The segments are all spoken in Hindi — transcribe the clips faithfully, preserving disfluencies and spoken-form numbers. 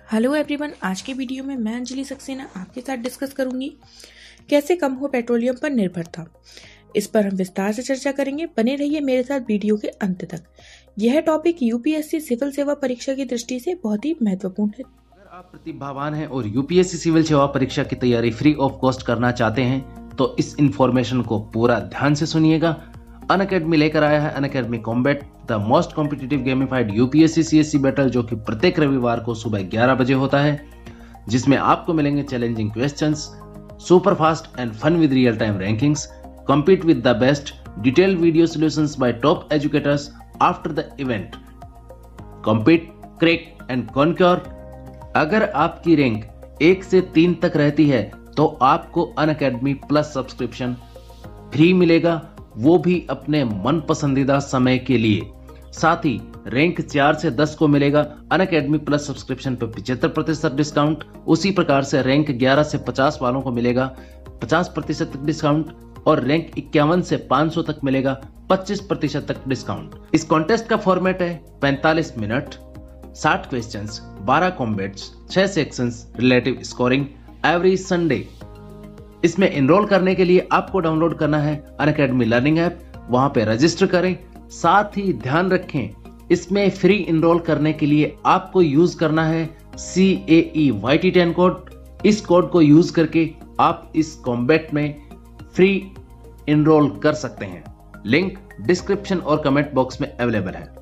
हेलो एवरीवन, आज के वीडियो में मैं अंजलि सक्सेना आपके साथ डिस्कस करूंगी कैसे कम हो पेट्रोलियम पर निर्भरता। इस पर हम विस्तार से चर्चा करेंगे। बने रहिए मेरे साथ वीडियो के अंत तक। यह टॉपिक यूपीएससी सिविल सेवा परीक्षा की दृष्टि से बहुत ही महत्वपूर्ण है। अगर आप प्रतिभावान हैं और यूपीएससी सिविल सेवा परीक्षा की तैयारी फ्री ऑफ कॉस्ट करना चाहते हैं तो इस इंफॉर्मेशन को पूरा ध्यान से सुनिएगा। अनअकैडमी लेकर आया है Unacademy combat, the most competitive gamified UPSC CSC battle, जो कि प्रत्येक रविवार को सुबह ग्यारह बजे होता है, जिसमें आपको मिलेंगे challenging questions, super fast and fun with real time rankings, compete with the best, detailed video solutions by top educators after the event. Compete, crack and conquer. अगर आपकी रैंक एक से तीन तक रहती है तो आपको अनअकैडमी प्लस सब्सक्रिप्शन फ्री मिलेगा, वो भी अपने मन पसंदीदा समय के लिए। साथ ही रैंक चार से दस को मिलेगा अनअकैडमी प्लस सब्सक्रिप्शन पर पचहत्तर प्रतिशत डिस्काउंट। उसी प्रकार से रैंक ग्यारह से पचास वालों को मिलेगा पचास प्रतिशत डिस्काउंट और रैंक इक्यावन से पाँच सौ तक मिलेगा पच्चीस प्रतिशत तक डिस्काउंट। इस कॉन्टेस्ट का फॉर्मेट है पैंतालीस मिनट, साठ क्वेश्चंस, बारह कॉम्बैट्स, छह sections, relative scoring every Sunday. इसमें एनरोल करने के लिए आपको डाउनलोड करना है अनअकैडमी लर्निंग ऐप, वहां पे रजिस्टर करें। साथ ही ध्यान रखें, इसमें फ्री एनरोल करने के लिए आपको यूज करना है C A E Y T ten code. इस कोड को यूज करके आप इस कॉम्बैट में फ्री एनरोल कर सकते हैं। लिंक डिस्क्रिप्शन और कमेंट बॉक्स में अवेलेबल है।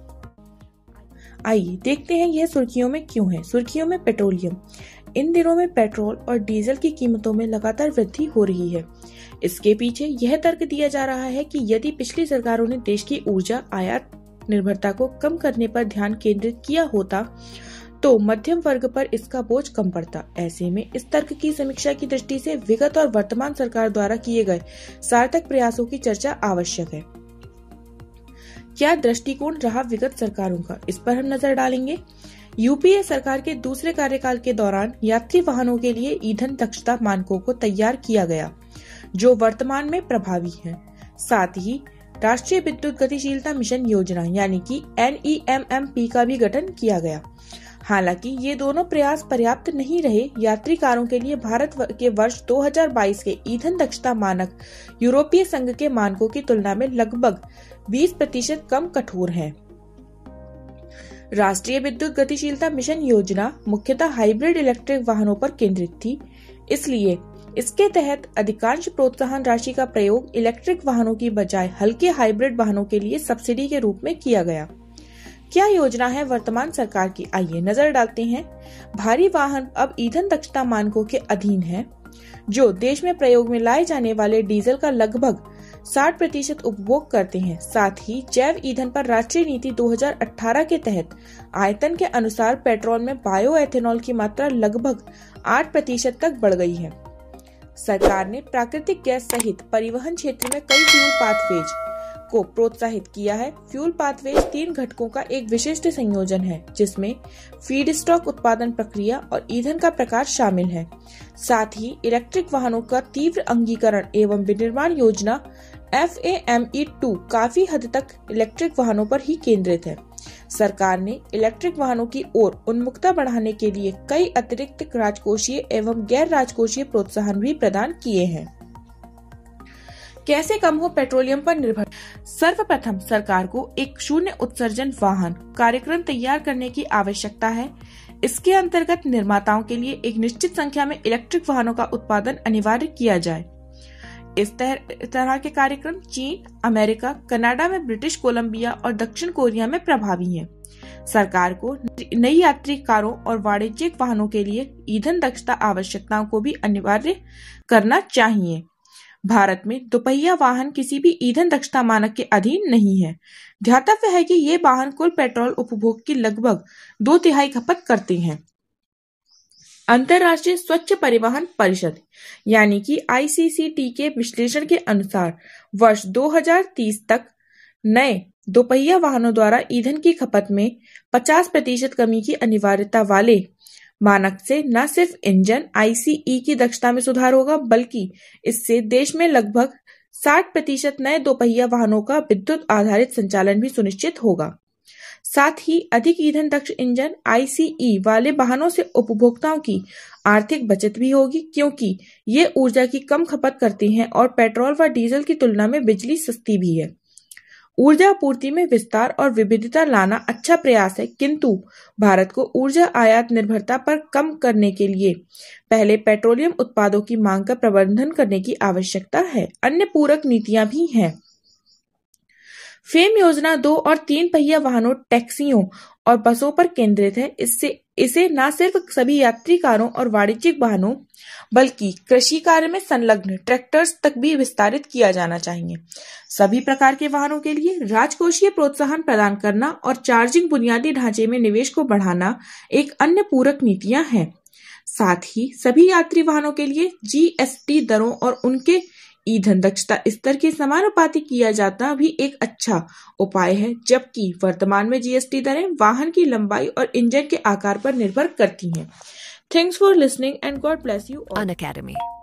आइए देखते हैं यह सुर्खियों में क्यों है। सुर्खियों में पेट्रोलियम। इन दिनों में पेट्रोल और डीजल की कीमतों में लगातार वृद्धि हो रही है। इसके पीछे यह तर्क दिया जा रहा है कि यदि पिछली सरकारों ने देश की ऊर्जा आयात निर्भरता को कम करने पर ध्यान केंद्रित किया होता तो मध्यम वर्ग पर इसका बोझ कम पड़ता। ऐसे में इस तर्क की समीक्षा की दृष्टि से विगत और वर्तमान सरकार द्वारा किए गए सार्थक प्रयासों की चर्चा आवश्यक है। क्या दृष्टिकोण रहा विगत सरकारों का, इस पर हम नजर डालेंगे। यूपीए सरकार के दूसरे कार्यकाल के दौरान यात्री वाहनों के लिए ईंधन दक्षता मानकों को तैयार किया गया, जो वर्तमान में प्रभावी हैं। साथ ही राष्ट्रीय विद्युत गतिशीलता मिशन योजना यानी कि N E M M P का भी गठन किया गया। हालांकि ये दोनों प्रयास पर्याप्त नहीं रहे। यात्री कारों के लिए भारत के वर्ष दो हज़ार बाईस के ईंधन दक्षता मानक यूरोपीय संघ के मानकों की तुलना में लगभग बीस प्रतिशत कम कठोर हैं। राष्ट्रीय विद्युत गतिशीलता मिशन योजना मुख्यतः हाइब्रिड इलेक्ट्रिक वाहनों पर केंद्रित थी, इसलिए इसके तहत अधिकांश प्रोत्साहन राशि का प्रयोग इलेक्ट्रिक वाहनों की बजाय हल्के हाइब्रिड वाहनों के लिए सब्सिडी के रूप में किया गया। क्या योजना है वर्तमान सरकार की, आइए नजर डालते हैं। भारी वाहन अब ईंधन दक्षता मानकों के अधीन हैं, जो देश में प्रयोग में लाए जाने वाले डीजल का लगभग साठ प्रतिशत उपभोग करते हैं। साथ ही जैव ईंधन पर राष्ट्रीय नीति दो हज़ार अठारह के तहत आयतन के अनुसार पेट्रोल में बायो एथेनॉल की मात्रा लगभग आठ प्रतिशत तक बढ़ गई है। सरकार ने प्राकृतिक गैस सहित परिवहन क्षेत्र में कई फ्यूल पाथवेज को प्रोत्साहित किया है। फ्यूल पाथवेज तीन घटकों का एक विशिष्ट संयोजन है, जिसमें फीडस्टॉक उत्पादन प्रक्रिया और ईंधन का प्रकार शामिल है। साथ ही इलेक्ट्रिक वाहनों का तीव्र अंगीकरण एवं विनिर्माण योजना F A M E two काफी हद तक इलेक्ट्रिक वाहनों पर ही केंद्रित है। सरकार ने इलेक्ट्रिक वाहनों की ओर उन्मुखता बढ़ाने के लिए कई अतिरिक्त राजकोषीय एवं गैर राजकोषीय प्रोत्साहन भी प्रदान किए हैं। कैसे कम हो पेट्रोलियम पर निर्भर। सर्वप्रथम सरकार को एक शून्य उत्सर्जन वाहन कार्यक्रम तैयार करने की आवश्यकता है। इसके अंतर्गत निर्माताओं के लिए एक निश्चित संख्या में इलेक्ट्रिक वाहनों का उत्पादन अनिवार्य किया जाए। इस तरह के कार्यक्रम चीन, अमेरिका, कनाडा में ब्रिटिश कोलंबिया और दक्षिण कोरिया में प्रभावी हैं। सरकार को नई यात्री कारों और वाणिज्यिक वाहनों के लिए ईंधन दक्षता आवश्यकताओं को भी अनिवार्य करना चाहिए। भारत में दोपहिया वाहन किसी भी ईंधन दक्षता मानक के अधीन नहीं है। ध्यातव्य है कि ये वाहन कुल पेट्रोल उपभोग की लगभग दो तिहाई खपत करते हैं। अंतर्राष्ट्रीय स्वच्छ परिवहन परिषद यानी कि आई सी सी टी के विश्लेषण के अनुसार वर्ष दो हज़ार तीस तक नए दोपहिया वाहनों द्वारा ईंधन की खपत में पचास प्रतिशत कमी की अनिवार्यता वाले मानक से न सिर्फ इंजन आई सी ई की दक्षता में सुधार होगा, बल्कि इससे देश में लगभग साठ प्रतिशत नए दोपहिया वाहनों का विद्युत आधारित संचालन भी सुनिश्चित होगा। साथ ही अधिक ईंधन दक्ष इंजन आई सी ई वाले वाहनों से उपभोक्ताओं की आर्थिक बचत भी होगी, क्योंकि ये ऊर्जा की कम खपत करती हैं और पेट्रोल व डीजल की तुलना में बिजली सस्ती भी है। ऊर्जा आपूर्ति में विस्तार और विविधता लाना अच्छा प्रयास है, किंतु भारत को ऊर्जा आयात निर्भरता पर कम करने के लिए पहले पेट्रोलियम उत्पादों की मांग का प्रबंधन करने की आवश्यकता है। अन्य पूरक नीतियां भी हैं। फेम योजना दो और तीन पहिया वाहनों, टैक्सियों और बसों पर केंद्रित है। इससे इसे न सिर्फ सभी यात्री कारों और वाणिज्यिक वाहनों बल्कि कृषि कार्य में संलग्न ट्रैक्टर्स तक भी विस्तारित किया जाना चाहिए। सभी प्रकार के वाहनों के लिए राजकोषीय प्रोत्साहन प्रदान करना और चार्जिंग बुनियादी ढांचे में निवेश को बढ़ाना एक अन्य पूरक नीतियां हैं। साथ ही सभी यात्री वाहनों के लिए जी एस टी दरों और उनके ईंधन दक्षता स्तर के समानुपाती किया जाना भी एक अच्छा उपाय है, जबकि वर्तमान में जी एस टी दरें वाहन की लंबाई और इंजन के आकार पर निर्भर करती हैं। Thanks for listening and god bless you all. Unacademy,